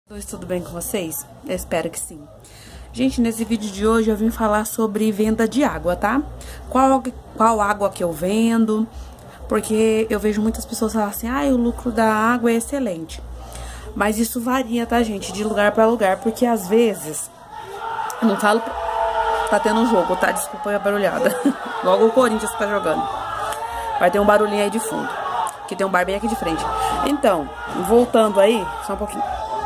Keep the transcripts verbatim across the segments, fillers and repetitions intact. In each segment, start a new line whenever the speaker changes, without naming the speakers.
Tudo bem com vocês? Eu espero que sim. Gente, nesse vídeo de hoje eu vim falar sobre venda de água, tá? Qual, qual água que eu vendo, porque eu vejo muitas pessoas falar assim, ah, o lucro da água é excelente. Mas isso varia, tá, gente? De lugar pra lugar, porque às vezes, eu não falo, tá tendo um jogo, tá? Desculpa a barulhada. Logo o Corinthians tá jogando. Vai ter um barulhinho aí de fundo, que tem um bar bem aqui de frente. Então, voltando aí, só um pouquinho.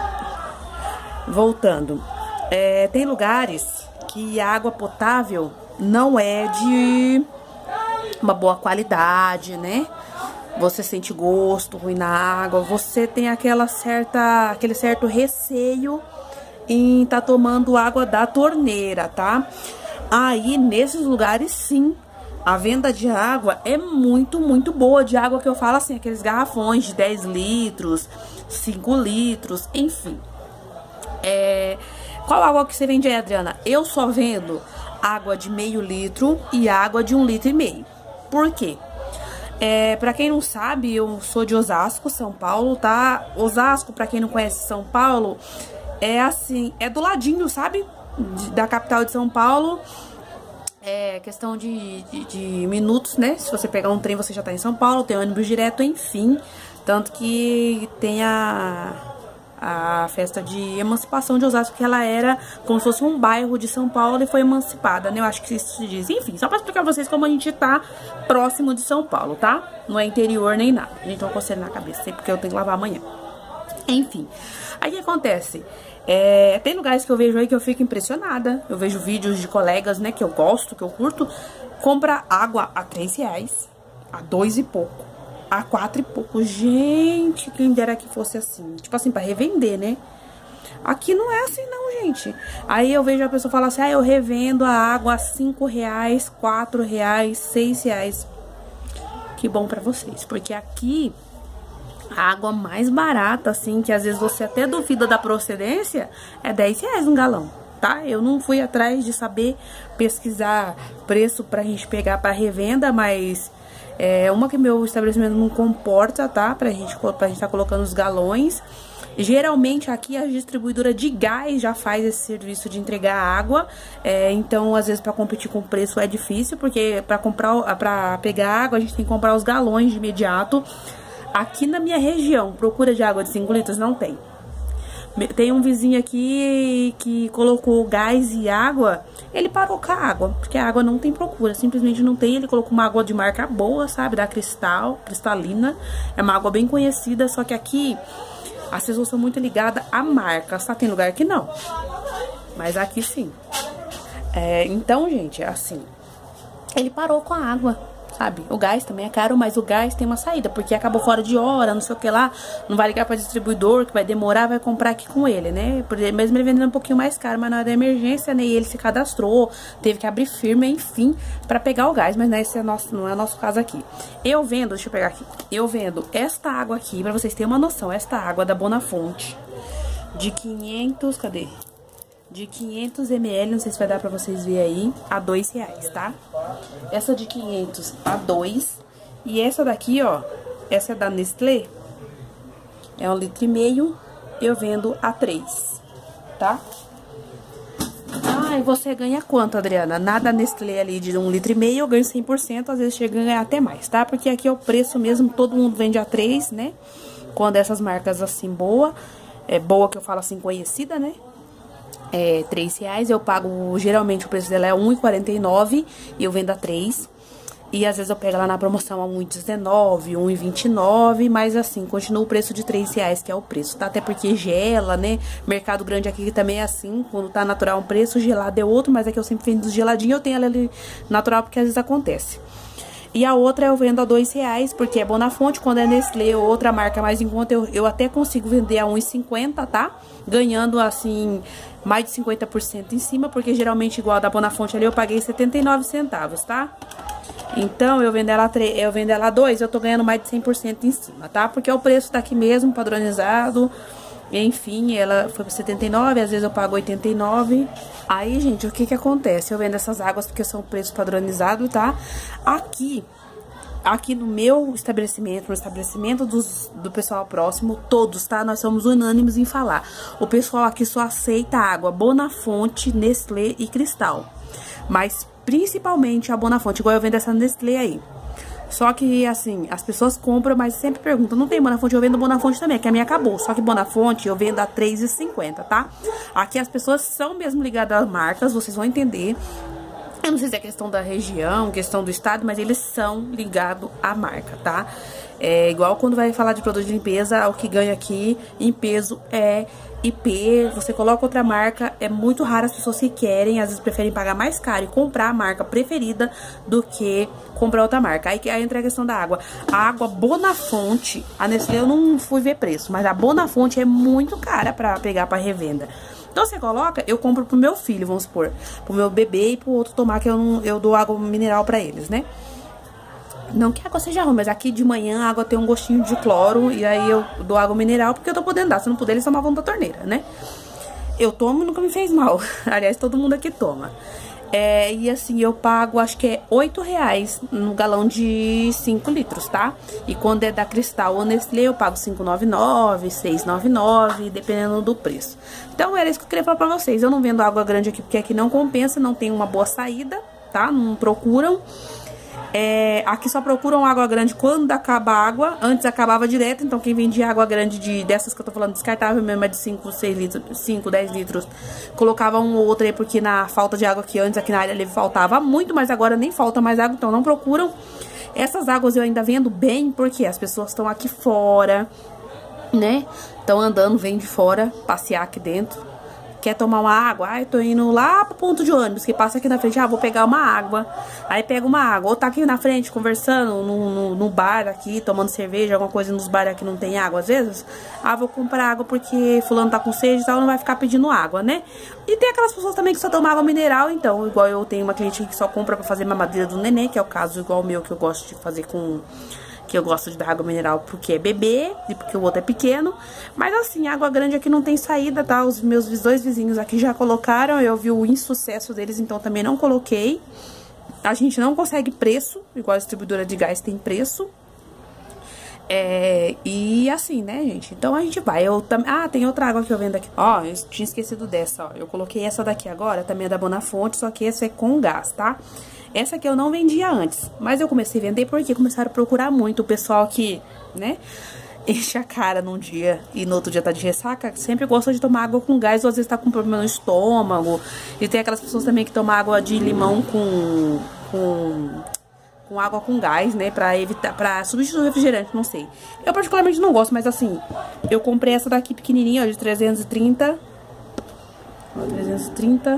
Voltando, é, tem lugares que a água potável não é de uma boa qualidade, né? Você sente gosto ruim na água, você tem aquela certa, aquele certo receio em estar tá tomando água da torneira, tá? Aí, nesses lugares, sim, a venda de água é muito, muito boa. De água que eu falo assim, aqueles garrafões de dez litros, cinco litros, enfim. É, qual água que você vende aí, Adriana? Eu só vendo água de meio litro e água de um litro e meio. Por quê? É, pra quem não sabe, eu sou de Osasco, São Paulo, tá? Osasco, pra quem não conhece São Paulo, é assim, é do ladinho, sabe? De, da capital de São Paulo. É questão de, de, de minutos, né? Se você pegar um trem, você já tá em São Paulo, tem ônibus direto, enfim. Tanto que tem a... a festa de emancipação de Osasco, que ela era como se fosse um bairro de São Paulo e foi emancipada, né? Eu acho que isso se diz. Enfim, só pra explicar pra vocês como a gente tá próximo de São Paulo, tá? Não é interior nem nada. A gente tá com coceira na cabeça, porque eu tenho que lavar amanhã. Enfim, aí o que acontece? É, tem lugares que eu vejo aí que eu fico impressionada. Eu vejo vídeos de colegas, né, que eu gosto, que eu curto, compra água a três reais, a dois e pouco, a quatro e pouco. Gente, quem dera que fosse assim. Tipo assim, pra revender, né? Aqui não é assim não, gente. Aí eu vejo a pessoa falar assim, ah, eu revendo a água a cinco reais, quatro reais, seis reais. Que bom pra vocês, porque aqui a água mais barata, assim, que às vezes você até duvida da procedência, é dez reais um galão, tá? Eu não fui atrás de saber pesquisar preço pra gente pegar pra revenda, mas... É uma que meu estabelecimento não comporta, tá? Pra gente, pra gente tá colocando os galões. Geralmente aqui a distribuidora de gás já faz esse serviço de entregar água. É, então, às vezes, pra competir com o preço é difícil, porque pra comprar, pra pegar água, a gente tem que comprar os galões de imediato. Aqui na minha região, procura de água de cinco litros, não tem. Tem um vizinho aqui que colocou gás e água, ele parou com a água, porque a água não tem procura, simplesmente não tem. Ele colocou uma água de marca boa, sabe, da Cristal, cristalina, é uma água bem conhecida, só que aqui as pessoas são muito ligadas à marca, só tem lugar que não, mas aqui sim. É, então, gente, assim, ele parou com a água. Sabe, o gás também é caro, mas o gás tem uma saída, porque acabou fora de hora, não sei o que lá, não vai ligar para distribuidor, que vai demorar, vai comprar aqui com ele, né? Mesmo ele vendendo um pouquinho mais caro, mas não é da emergência, né? E ele se cadastrou, teve que abrir firma, enfim, para pegar o gás, mas não é, esse é nosso, não é o nosso caso aqui. Eu vendo, deixa eu pegar aqui, eu vendo esta água aqui, para vocês terem uma noção, esta água da Bonafonte, de quinhentos, cadê? De quinhentos mililitros, não sei se vai dar pra vocês verem aí, a dois reais, tá? Essa de quinhentos a dois. E essa daqui, ó, essa é da Nestlé, é um litro e meio, eu vendo a três, tá? Ah, e você ganha quanto, Adriana? Nada Nestlé ali de um litro e meio, eu ganho cem por cento, às vezes chega a ganhar até mais, tá? Porque aqui é o preço mesmo, todo mundo vende a três, né? Quando essas marcas assim, boa, é boa que eu falo assim, conhecida, né? É três reais, eu pago, geralmente o preço dela é um e quarenta e nove e eu vendo a três. E às vezes eu pego ela na promoção a um e dezenove, um e vinte e nove, mas assim, continua o preço de três reais, que é o preço, tá? Até porque gela, né? Mercado Grande aqui também é assim, quando tá natural é um preço, gelado é outro, mas aqui eu sempre vendo geladinho, eu tenho ela ali natural porque às vezes acontece. E a outra eu vendo a dois reais, porque é Bonafonte, quando é Nestlé ou outra marca mais em conta, eu, eu até consigo vender a um e cinquenta, tá? Ganhando, assim, mais de cinquenta por cento em cima, porque geralmente igual a da Bonafonte ali eu paguei setenta e nove centavos, tá? Então, eu vendo ela, eu vendo ela a dois, eu tô ganhando mais de cem por cento em cima, tá? Porque é o preço daqui mesmo, padronizado. Enfim, ela foi para setenta e nove, às vezes eu pago oitenta e nove. Aí, gente, o que que acontece? Eu vendo essas águas porque são preço padronizado, tá? Aqui, aqui no meu estabelecimento, no estabelecimento dos, do pessoal próximo, todos, tá? Nós somos unânimes em falar. O pessoal aqui só aceita água Bonafonte, Nestlé e Cristal. Mas principalmente a Bonafonte, igual eu vendo essa Nestlé aí. Só que, assim, as pessoas compram, mas sempre perguntam, não tem Bonafonte? Eu vendo Bonafonte também, que a minha acabou. Só que Bonafonte eu vendo a três reais e cinquenta centavos, tá? Aqui as pessoas são mesmo ligadas às marcas, vocês vão entender. Eu não sei se é questão da região, questão do estado, mas eles são ligados à marca, tá? É igual quando vai falar de produto de limpeza, o que ganha aqui em peso é I P. Você coloca outra marca, é muito raro as pessoas que querem, às vezes preferem pagar mais caro e comprar a marca preferida do que comprar outra marca. Aí, aí entra a questão da água. A água Bonafonte, a Nestlé eu não fui ver preço, mas a Bonafonte é muito cara pra pegar pra revenda. Então, você coloca, eu compro pro meu filho, vamos supor, pro meu bebê e pro outro tomar, que eu, não, eu dou água mineral pra eles, né? Não que a água seja ruim, mas aqui de manhã a água tem um gostinho de cloro, e aí eu dou água mineral porque eu tô podendo dar. Se não puder, eles tomavam da torneira, né? Eu tomo e nunca me fez mal. Aliás, todo mundo aqui toma. É, e assim, eu pago, acho que é oito reais no galão de cinco litros, tá? E quando é da Cristal ou Nestlé, eu pago cinco reais e noventa e nove centavos, seis reais e noventa e nove centavos, dependendo do preço. Então, era isso que eu queria falar pra vocês. Eu não vendo água grande aqui, porque aqui não compensa, não tem uma boa saída, tá? Não procuram. É, aqui só procuram água grande quando acaba a água. Antes acabava direto, então quem vendia água grande de, dessas que eu tô falando, descartável mesmo, é de cinco, seis litros, cinco, dez litros, colocava um ou outro aí, porque na falta de água aqui antes, aqui na área livre, faltava muito, mas agora nem falta mais água, então não procuram. Essas águas eu ainda vendo bem, porque as pessoas estão aqui fora, né? Estão andando, vêm de fora, passear aqui dentro. Quer tomar uma água? Ah, eu tô indo lá pro ponto de ônibus, que passa aqui na frente. Ah, vou pegar uma água. Aí pega uma água. Ou tá aqui na frente, conversando no, no, no bar aqui, tomando cerveja, alguma coisa nos bares aqui não tem água, às vezes. Ah, vou comprar água porque fulano tá com sede e tal, não vai ficar pedindo água, né? E tem aquelas pessoas também que só tomam água mineral, então, igual eu tenho uma cliente que só compra pra fazer mamadeira do neném, que é o caso igual o meu, que eu gosto de fazer com... que eu gosto de dar água mineral porque é bebê e porque o outro é pequeno. Mas assim, água grande aqui não tem saída, tá? Os meus dois vizinhos aqui já colocaram, eu vi o insucesso deles, então também não coloquei. A gente não consegue preço, igual a distribuidora de gás tem preço. É, e assim, né, gente? Então a gente vai. Eu tam... Ah, tem outra água que eu vendo aqui. Ó, eu tinha esquecido dessa, ó. Eu coloquei essa daqui agora, também é da Bonafonte, só que essa é com gás, tá? Essa aqui eu não vendia antes, mas eu comecei a vender porque começaram a procurar muito o pessoal que, né, enche a cara num dia e no outro dia tá de ressaca, sempre gosta de tomar água com gás, ou às vezes tá com problema no estômago. E tem aquelas pessoas também que tomam água de limão com, com, com água com gás, né, pra evitar, pra substituir o refrigerante, não sei. Eu particularmente não gosto, mas assim, eu comprei essa daqui pequenininha, ó, de trezentos e trinta. Ó, trezentos e trinta.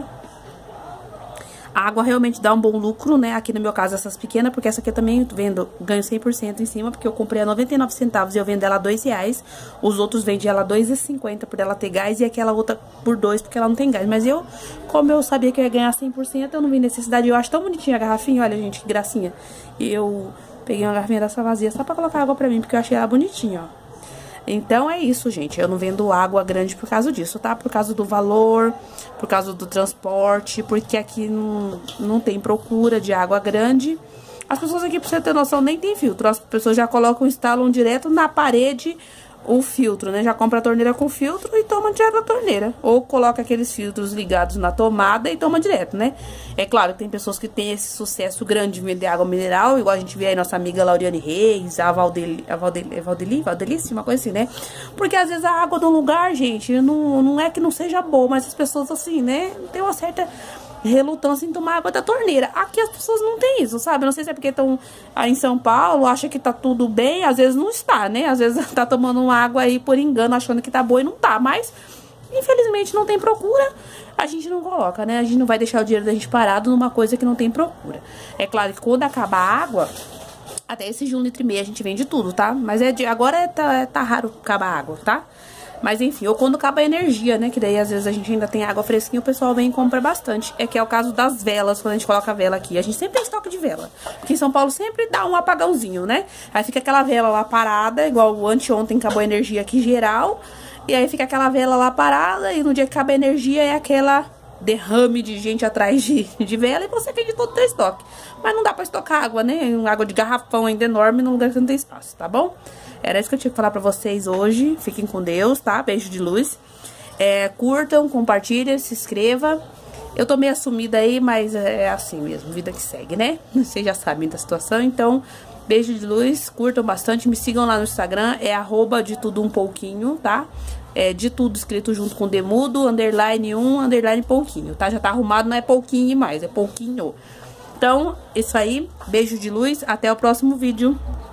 A água realmente dá um bom lucro, né? Aqui no meu caso, essas pequenas, porque essa aqui eu também vendo, ganho cem por cento em cima, porque eu comprei a noventa e nove centavos e eu vendo ela a dois reais. Os outros vendem ela a dois reais e cinquenta centavos por ela ter gás e aquela outra por dois porque ela não tem gás. Mas eu, como eu sabia que eu ia ganhar cem por cento, eu não vi necessidade. Eu acho tão bonitinha a garrafinha, olha, gente, que gracinha. E eu peguei uma garrafinha dessa vazia só pra colocar água pra mim, porque eu achei ela bonitinha, ó. Então, é isso, gente. Eu não vendo água grande por causa disso, tá? Por causa do valor, por causa do transporte, porque aqui não, não tem procura de água grande. As pessoas aqui, pra você ter noção, nem tem filtro. As pessoas já colocam, instalam direto na parede o filtro, né? Já compra a torneira com filtro e toma direto da torneira. Ou coloca aqueles filtros ligados na tomada e toma direto, né? É claro que tem pessoas que têm esse sucesso grande de vender água mineral, igual a gente vê aí nossa amiga Lauriane Reis, a Valdeli, a Valdeli, Valdeli, Valdelice, uma coisa assim, né? Porque às vezes a água do lugar, gente, não, não é que não seja boa, mas as pessoas assim, né, tem uma certa relutância em tomar água da torneira. Aqui as pessoas não tem isso, sabe? Não sei se é porque estão aí em São Paulo, acha que tá tudo bem, às vezes não está, né? Às vezes tá tomando uma água aí por engano, achando que tá boa e não tá, mas infelizmente não tem procura, a gente não coloca, né? A gente não vai deixar o dinheiro da gente parado numa coisa que não tem procura. É claro que quando acabar a água, até esse de um litro e meio a gente vende tudo, tá? Mas é de, agora é, tá, é, tá raro acabar a água, tá? Mas enfim, ou quando acaba a energia, né? Que daí às vezes a gente ainda tem água fresquinha, o pessoal vem e compra bastante. É que é o caso das velas, quando a gente coloca a vela aqui. A gente sempre tem estoque de vela. Porque em São Paulo sempre dá um apagãozinho, né? Aí fica aquela vela lá parada, igual o anteontem acabou a energia aqui geral. E aí fica aquela vela lá parada e no dia que acaba a energia é aquela derrame de gente atrás de, de vela e você vende todo o teu estoque. Mas não dá pra estocar água, né? Uma água de garrafão ainda enorme num lugar que não tem espaço, tá bom? Era isso que eu tinha que falar pra vocês hoje. Fiquem com Deus, tá? Beijo de luz. É, curtam, compartilhem, se inscreva. Eu tô meio assumida aí, mas é assim mesmo, vida que segue, né? Vocês já sabem da situação, então... Beijo de luz, curtam bastante, me sigam lá no Instagram, é arroba de tudo um pouquinho, tá? É de tudo escrito junto com demudo, underline um, underline pouquinho, tá? Já tá arrumado, não é pouquinho mais, é pouquinho. Então, isso aí, beijo de luz, até o próximo vídeo.